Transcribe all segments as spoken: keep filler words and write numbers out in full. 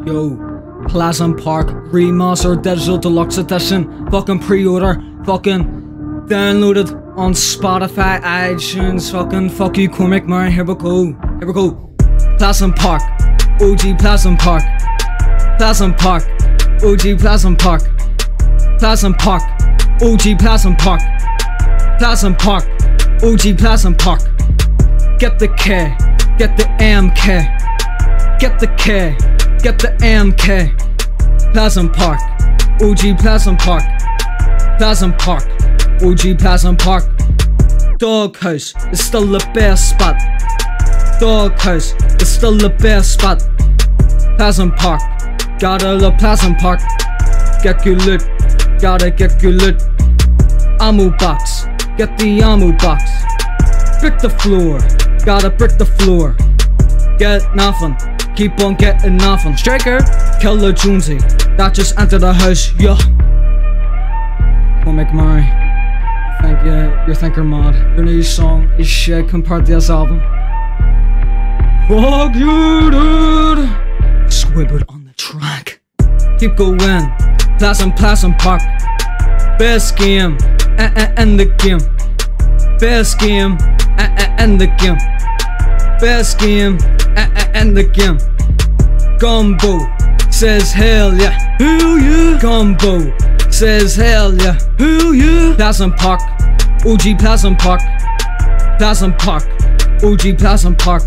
Yo, Pleasant Park Remaster Digital Deluxe Edition. Fucking pre-order. Fucking downloaded on Spotify, iTunes. Fucking fuck you, Cormac Murray. Here we go. Here we go. Pleasant Park. O G Pleasant Park. Pleasant Park. O G Pleasant Park. Pleasant Park. O G Pleasant Park. Pleasant Park. O G Pleasant Park. Get the K. Get the M K. Get the K. Get the M K. Pleasant Park. O G Pleasant Park. Pleasant Park. O G Pleasant Park. Doghouse is still the best spot. Doghouse is still the best spot. Pleasant Park. Gotta love Pleasant Park. Get good loot. Gotta get good loot. Ammo box. Get the ammo box. Brick the floor. Gotta brick the floor. Get nothing. Keep on getting nothing. Striker. Killer Jonesy. That just entered the house. Yeah. Cormac Murray. Thank you. Your thinker mod. Your new song is shit compared to this album. Fuck you, dude. Squidward on the track. Keep going. Pleasant, Pleasant Park. Best game in the game. Best game in the game. Best game in the game. Gumbo says hell yeah. Hell yeah. Gumbo says hell yeah. Hell yeah. Pleasant Park. O G Pleasant Park. Pleasant Park. O G Pleasant Park.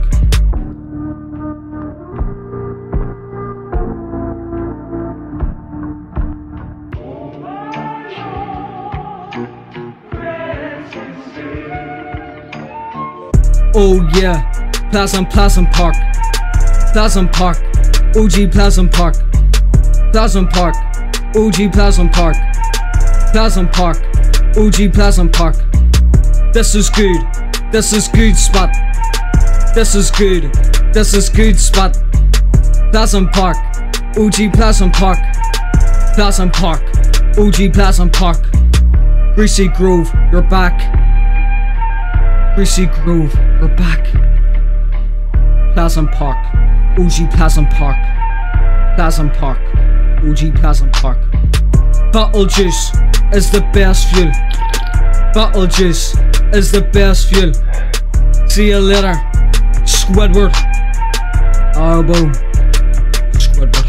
Oh yeah, Pleasant, Pleasant Park. Pleasant Park. O G Pleasant Park. Pleasant Park. O G Pleasant Park. Pleasant Park. O G Pleasant Park. This is good. This is good spot. This is good. This is good spot. Pleasant Park. O G Pleasant Park. Pleasant Park. O G Pleasant Park. Greasy Grove, you're back. Greasy Grove, we're back. Pleasant Park. O G Pleasant Park. Pleasant Park. O G Pleasant Park. Bottle juice is the best fuel. Bottle juice is the best fuel. See you later, Squidward. Oh boom. Squidward.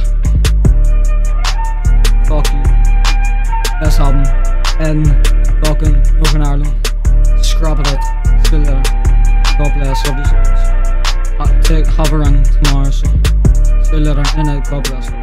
Fuck you. Best album in fucking Northern Ireland. Scrap it out. See you later. God bless. Love you so much. Take, have a run tomorrow. So see you later. And God bless.